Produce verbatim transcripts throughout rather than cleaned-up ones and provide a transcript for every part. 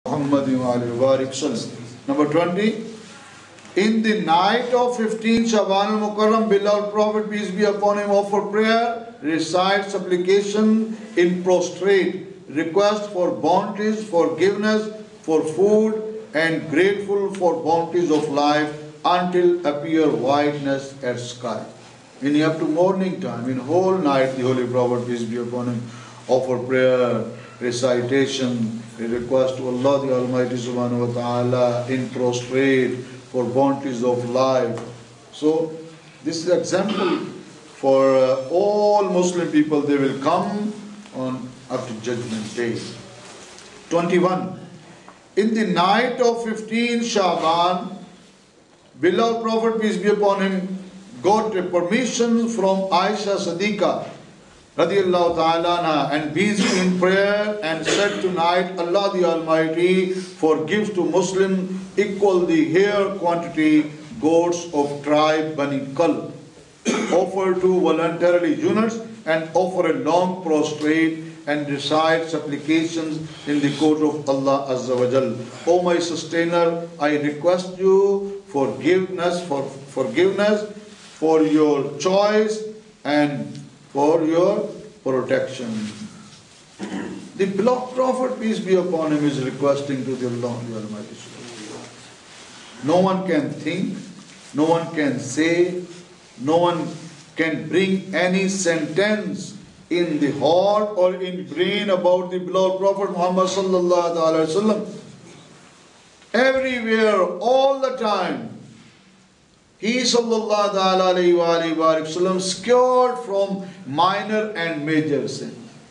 Number twenty. In the night of fifteenth Shaban al-Mukarram, beloved Prophet, peace be upon him, offer prayer, recite supplication in prostrate, request for bounties, forgiveness, for food, and grateful for bounties of life until appear whiteness at sky. In up to morning time, in whole night, the Holy Prophet, peace be upon him, offer prayer, recitation, a request to Allah the Almighty Subhanahu wa Ta'ala in prostrate for bounties of life. So this is example for uh, all Muslim people. They will come on up to Judgment Day. twenty-one. In the night of fifteenth Shaban, beloved Prophet, peace be upon him, got a permission from Aisha Siddiqa Radiallahu ta'ala and busy in prayer and said tonight, Allah the Almighty forgives to Muslim equal the hair quantity goats of tribe Bani Kal. Offer to voluntarily units and offer a long prostrate and recite supplications in the court of Allah Azza wa Jal. O my sustainer, I request you forgiveness for forgiveness for your choice and for your protection. The beloved Prophet, peace be upon him, is requesting to the Allah the Almighty. No one can think, no one can say, no one can bring any sentence in the heart or in brain about the beloved Prophet Muhammad sallallahu alaihi wasallam. Everywhere, all the time, he sallallahu alayhi wa sallam secured from minor and major sin.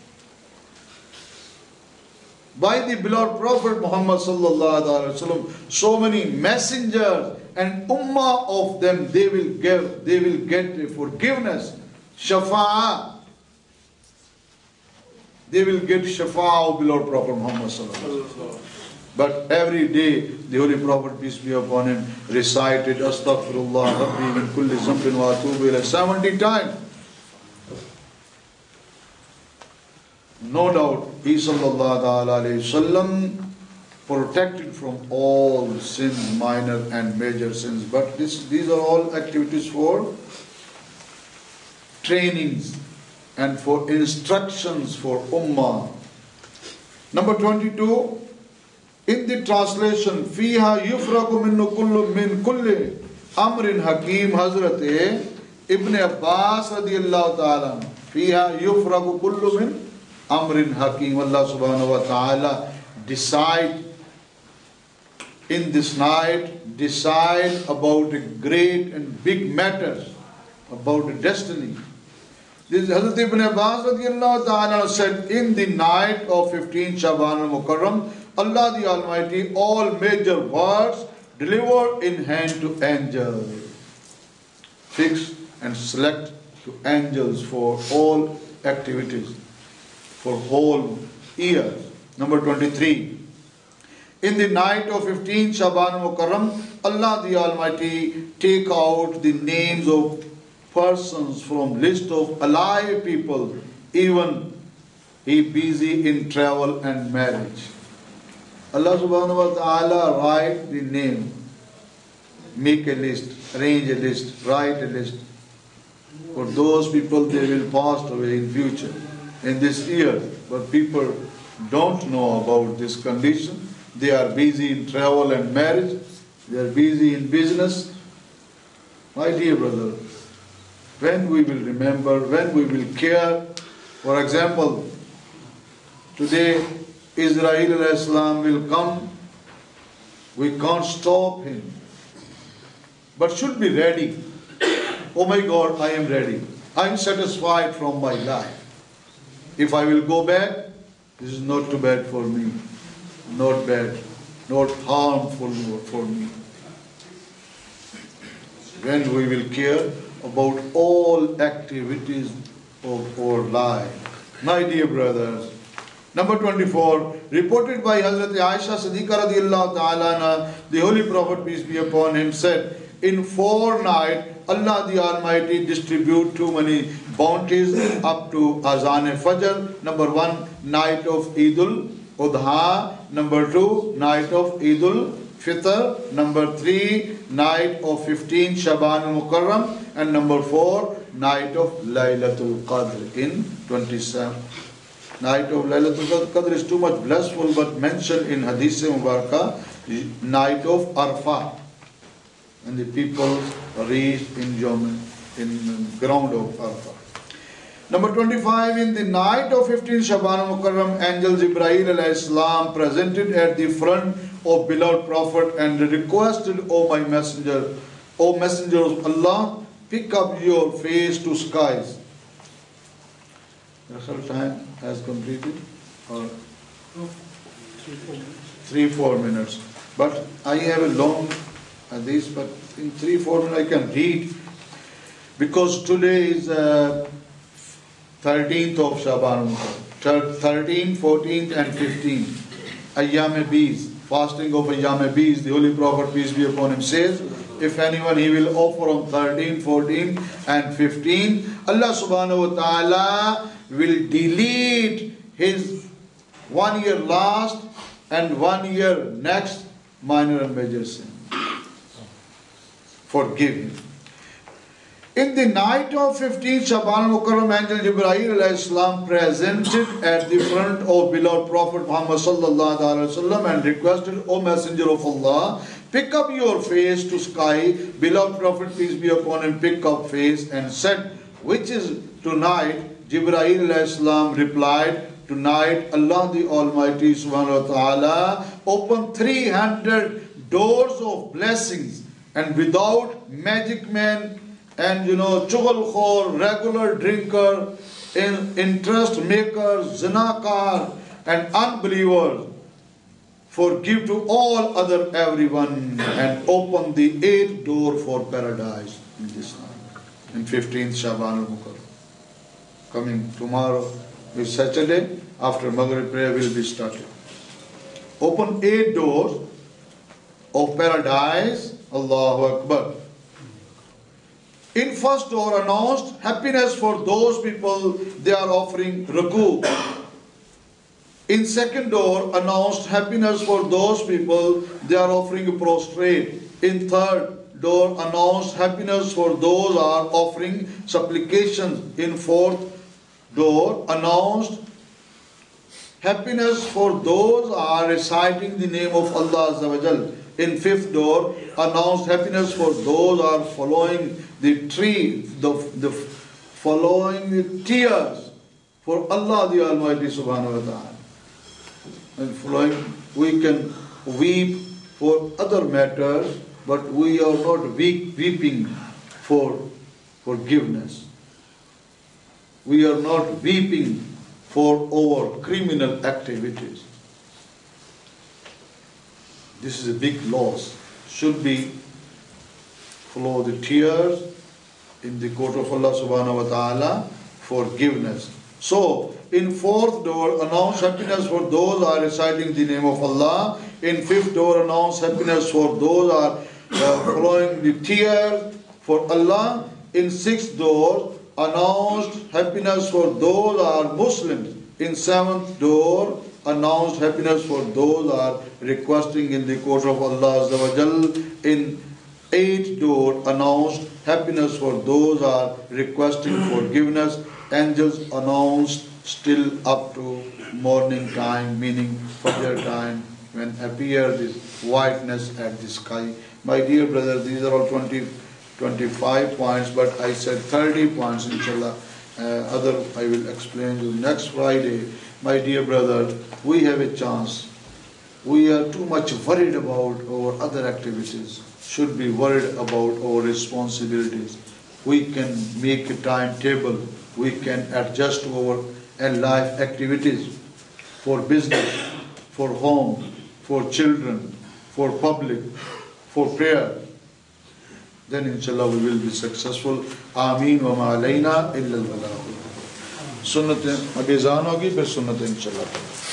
By the beloved Prophet Muhammad sallallahu alayhi wa sallam, so many messengers and ummah of them, they will give, they will get forgiveness, shafa'ah. They will get shafa'ah of beloved Prophet Muhammad sallallahu alayhi wa sallam. But every day, the Holy Prophet, peace be upon him, recited Astaghfirullah Rabbi min kulli zambin wa atubu ilayh seventy times. No doubt, he sallallahu alayhi wasallam protected from all sins, minor and major sins. But this, these are all activities for trainings and for instructions for ummah. Number twenty-two. In the translation, Fiha yufraku minnu kullu min kulli amrin hakim, Hazrat Ibn Abbas radiyallahu ta'ala. Fiha yufraku kullu min amrin hakim. Allah subhanahu wa ta'ala decide in this night, decide about a great and big matters, about the destiny. This Hazrat Ibn Abbas radiyallahu ta'ala said, in the night of fifteenth Shaban al-Mukarram, Allah the Almighty, all major words deliver in hand to angels. Fix and select to angels for all activities, for whole year. Number twenty-three. In the night of fifteenth Shaban al-Mukarram, Allah the Almighty take out the names of persons from list of alive people, even he busy in travel and marriage. Allah subhanahu wa ta'ala write the name, make a list, arrange a list, write a list. For those people, they will pass away in future, in this year. But people don't know about this condition. They are busy in travel and marriage. They are busy in business. My dear brother, when we will remember, when we will care, for example, today, Israel alayhi salam will come. We can't stop him. But should be ready. Oh my God, I am ready. I am satisfied from my life. If I will go back, this is not too bad for me. Not bad. Not harmful for me. When we will care about all activities of our life. My dear brothers, number twenty-four, reported by Hazrat Aisha Siddiqa radiallahu ta'ala, the Holy Prophet, peace be upon him, said, in four nights, Allah the Almighty distribute too many bounties up to Azan Fajr. Number one, night of Eidul Udha. Number two, night of Eidul Fitr. Number three, night of fifteen Shaban al-Mukarram. And number four, night of Laylatul Qadr in twenty-seven. Night of Laylatul Qadr is too much blissful, but mentioned in Hadith Mubarakah, night of Arafah. And the people reached in Yom, in ground of Arafah. Number twenty-five, in the night of fifteen Shaban al-Mukarram, angel Jibreel alayhi salam presented at the front of beloved Prophet and requested, O my messenger, O messenger of Allah, pick up your face to skies. Your time has completed? Or three, four minutes. But I have a long hadith, but in three, four minutes I can read. Because today is uh, thirteenth of Shaban, thirteenth, fourteenth and fifteenth. Ayyam Bees, fasting of Ayyam Bees. The Holy Prophet, peace be upon him, says, if anyone he will offer on thirteen, fourteen and fifteen, Allah subhanahu wa ta'ala will delete his one year last and one year next minor and major sin. Forgive him. In the night of fifteenth Shaban al-Mukarram, angel Jibreel alayhi salam presented at the front of beloved Prophet Muhammad sallallahu alaihi wasallam and requested, O messenger of Allah, pick up your face to sky. Beloved Prophet, peace be upon him, pick up face and said, which is tonight? Jibreel alayhi salam replied, tonight Allah the Almighty subhanahu wa ta'ala opened three hundred doors of blessings, and without magic man and you know chugalkhor, regular drinker, in, interest maker, zinakar and unbelievers, forgive to all other everyone, and open the eighth door for paradise in this night, in fifteenth Shaban al-Mukarram. Coming tomorrow is Saturday, after Maghrib prayer will be started. Open eight doors of paradise, Allahu Akbar. In first door announced happiness for those people they are offering ruku. In second door announced happiness for those people they are offering prostrate. In third door announced happiness for those are offering supplications. In fourth door announced happiness for those are reciting the name of Allah Azza wa Jal. In fifth door announced happiness for those are following the tree, the, the following the tears for Allah the Almighty subhanahu wa ta'ala. And following, we can weep for other matters, but we are not weep, weeping for forgiveness. We are not weeping for our criminal activities. This is a big loss. Should be flow the tears in the court of Allah subhanahu wa ta'ala, forgiveness. So, in fourth door, announce happiness for those are reciting the name of Allah. In fifth door, announce happiness for those are uh, following the tears for Allah. In sixth door, announced happiness for those are Muslims. In seventh door, announced happiness for those are requesting in the court of Allah Azza wa Jal. In eighth door, announced happiness for those are requesting forgiveness. Angels announced still up to morning time, meaning Fajr time, when appear this whiteness at the sky. My dear brother, these are all twenty, twenty-five points, but I said thirty points, inshallah. Uh, other I will explain you next Friday. My dear brother, we have a chance. We are too much worried about our other activities. Should be worried about our responsibilities. We can make a timetable. We can adjust to our life activities for business, for home, for children, for public, for prayer. Then inshallah we will be successful. Ameen wa ma alayna illa al-balagh. Sunnat abizan hogi, fir sunnat inshallah.